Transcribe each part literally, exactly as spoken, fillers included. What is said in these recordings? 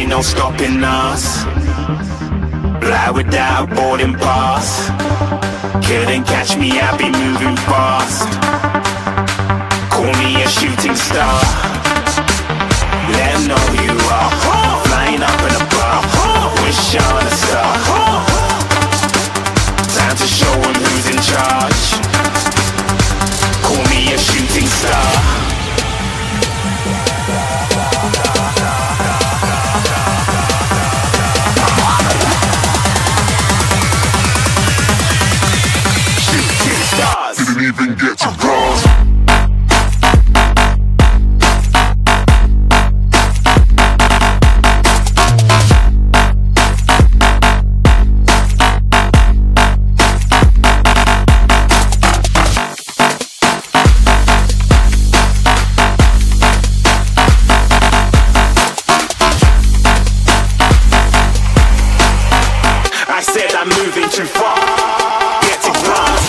ain't no stopping us. Fly without a boarding pass. Couldn't catch me, I'll be moving fast. Call me a shooting star. Let 'em know who you are. Flying up in a bar. Wish on a star. Time to show 'em who's in charge. Call me a shooting star. Didn't even get to cross. I said I'm moving too far. Get to glass.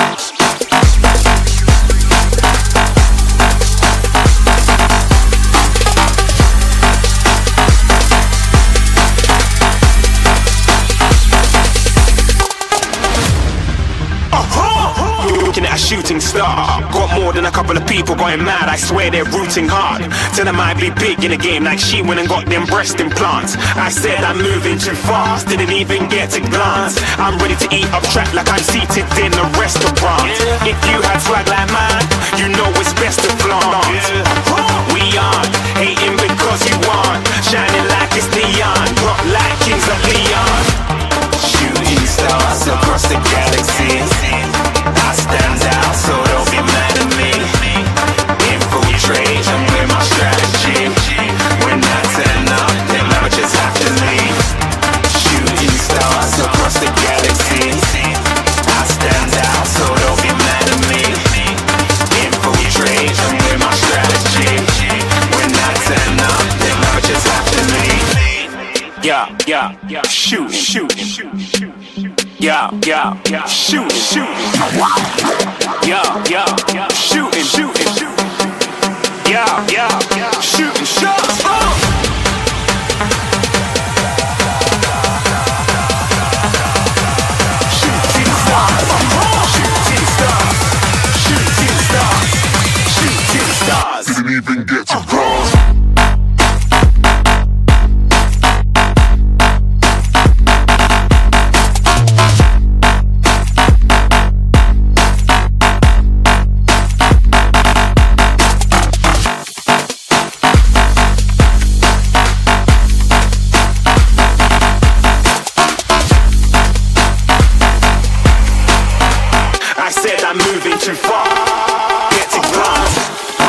Looking at a shooting star. Got more than a couple of people going mad. I swear they're rooting hard. Tell them I'd be big in the game like she went and got them breast implants. I said I'm moving too fast, didn't even get to glance. I'm ready to eat up track like I'm seated in a restaurant. If you had swag like mine, you know it's best to flaunt. We aren't hating because you aren't shining like it's neon, rock like kings of Leon. Shooting stars across the galaxy. I stand out, so don't be mad at me. Infiltrate, I'm with my strategy. When I turn up, then I just have to leave. Shooting stars across the galaxy. I stand out, so don't be mad at me. Infiltrate, I'm with my strategy. When I turn up, then I just have to leave. Yeah, yeah, yeah, shoot, shoot, shoot, shoot. Yeah, yeah, yeah, shooting, shooting. Yeah, yeah, yeah, shooting, shooting, shooting. Yeah, yeah, yeah, shooting shots. Oh! Shooting stars, shooting stars, shooting stars, shooting stars. Didn't even get to cross. I said I'm moving too far. Get to glass.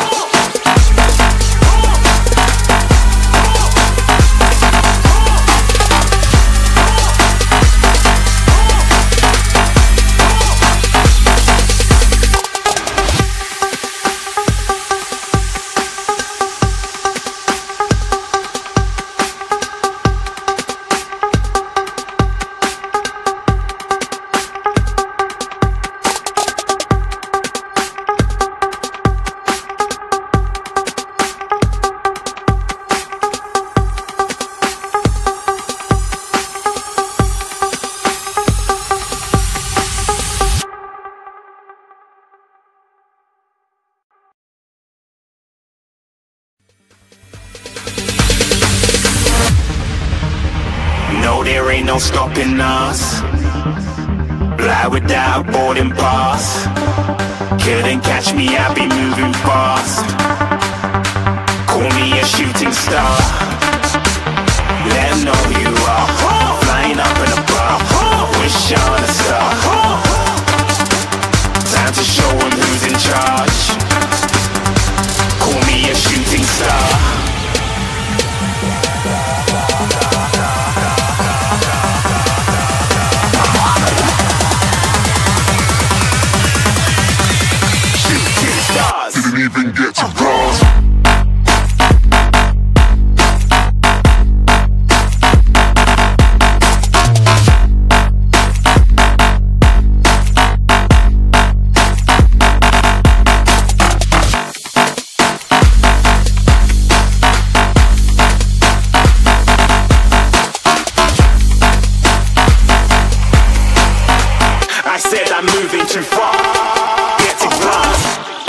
No, there ain't no stopping us. Fly without a boarding pass. Couldn't catch me, I'll be moving fast. Call me a shooting star. Let 'em know who you are. Flying up in a bar. Wish on a star. Time to show 'em who's in charge. Call me a shooting star. Didn't even get to cross. too far. Get to glance.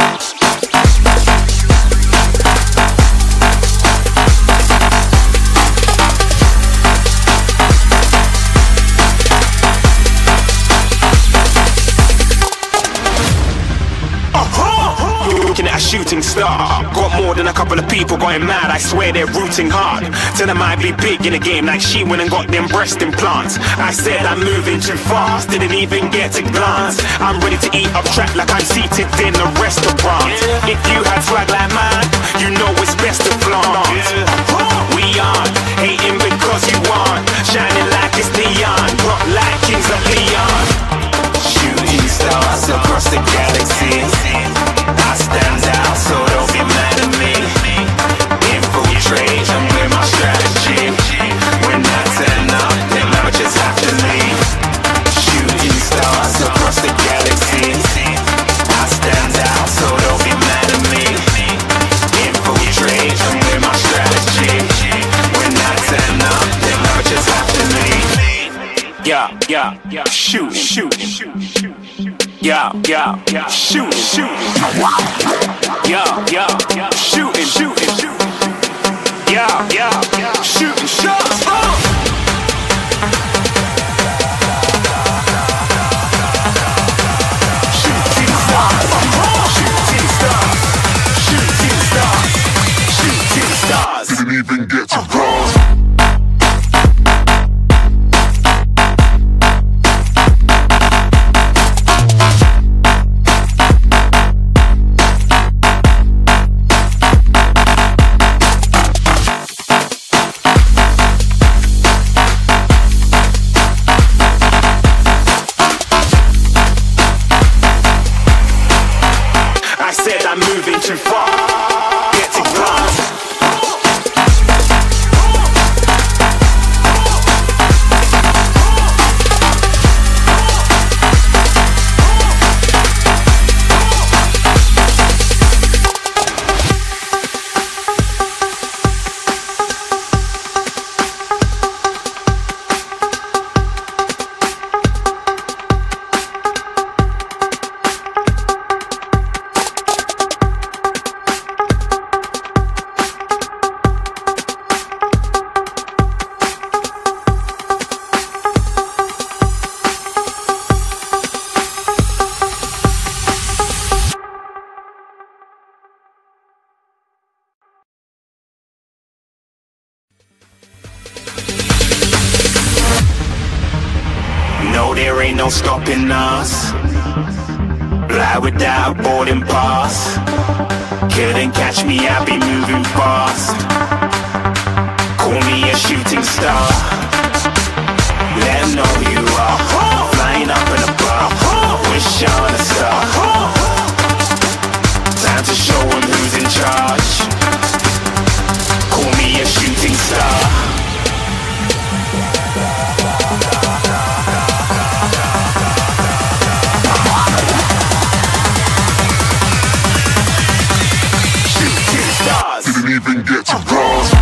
Looking at a shooting star. Got more than a couple of people going mad. I swear they're rooting hard. Tell them I'd be big in the game like she went and got them breast implants. I said I'm moving too fast, didn't even get a glance. I'm ready to eat up track like I'm seated in a restaurant. If you had swag like mine, you know it's best to flaunt. We aren't hating because you aren't shining like it's neon, rock like kings of Leon. Shooting stars across the galaxy. I stand out, so don't be mad at me. Infiltrate, I'm with my strategy. When I turn up, then I just have to leave. Shooting stars across the galaxy. I stand out, so don't be mad at me. Infiltrate, I'm with my strategy. When I turn up, then I just have to leave. Yeah, yeah, yeah, shoot, shoot, shoot, shoot. Yeah, yeah, yeah, shooting, shooting. Yeah, yeah, yeah, shooting, shooting, shooting. Yeah, yeah, yeah, shooting shots. Oh! Shooting stars, shooting stars, shooting stars, shooting stars. Didn't even get to cross. I'm moving too far. Get to glance. No, there ain't no stopping us. Fly without a boarding pass. Couldn't catch me, I be moving fast. Call me a shooting star. Let them know who you are. Flying up in a bar. Wish on a star. Time to show them who's in charge. Call me a shooting star. Didn't even get to cross.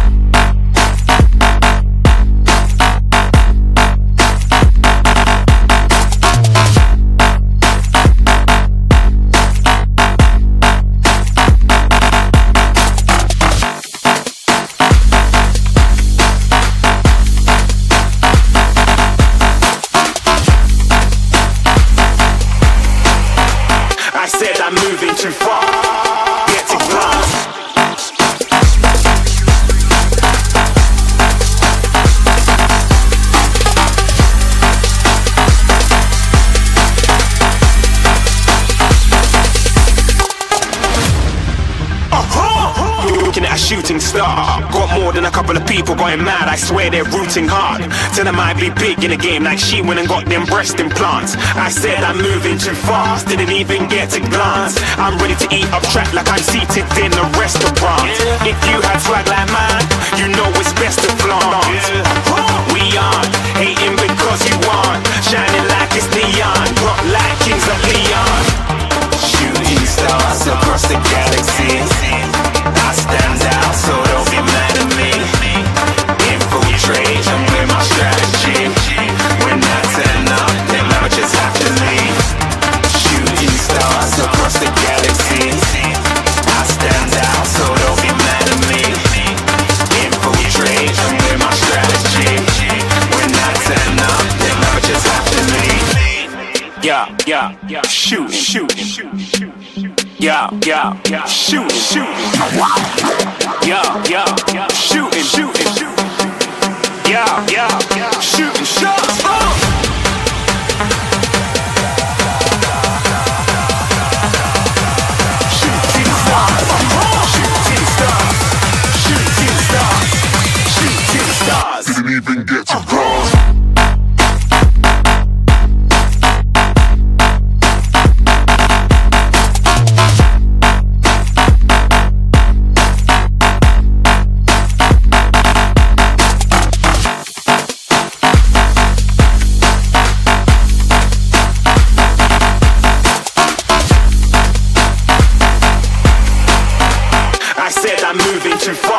I said I'm moving too far. Get to glance. Looking at a shooting star. Got more than a couple of people going mad. I swear they're rooting hard. Tell them I'd be big in the game like she went and got them breast implants. I said I'm moving too fast, didn't even get a glance. I'm ready to eat up track like I'm seated in a restaurant. If you had swag like mine, you know it's best to flaunt. We aren't hating because you aren't shining like it's neon, rock like kings of Leon. Shooting stars across the galaxy. I stand out, so don't be mad at me. Infiltrate, I'm with my strategy. When I turn up, then I just have to leave. Yeah, yeah, yeah, shooting, shooting. Yeah, yeah, yeah, shooting, shooting, shooting. Yeah, yeah, yeah, shooting shots. Uh. Shooting stars, shooting stars, shooting stars, shooting stars. Didn't even get to cross. I said I'm moving too far.